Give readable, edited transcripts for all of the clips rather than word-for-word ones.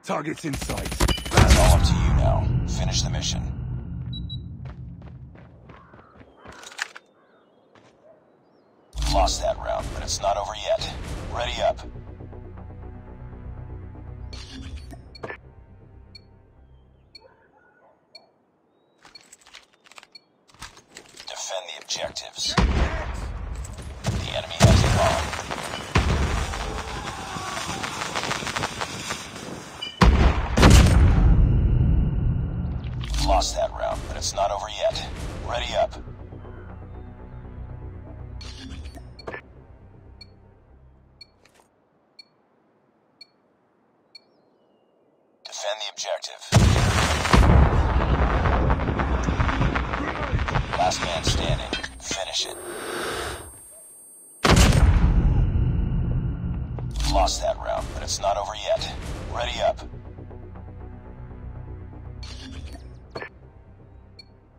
Target's in sight. It's all up to you now. Finish the mission. Lost that round, but it's not over yet. Ready up. Defend the objectives. The enemy has the bomb. Lost that round, but it's not over yet. Ready up. Defend the objective. Last man standing. Finish it. Lost that round, but it's not over yet. Ready up.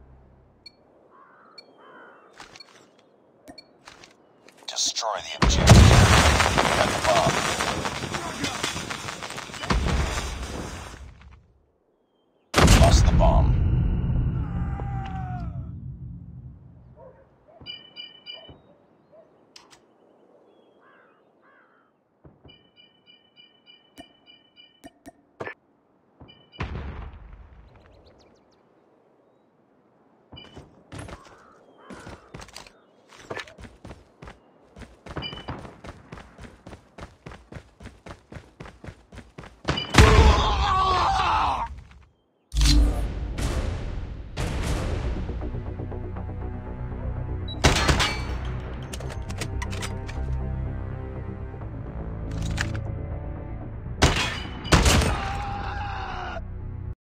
Destroy the objective.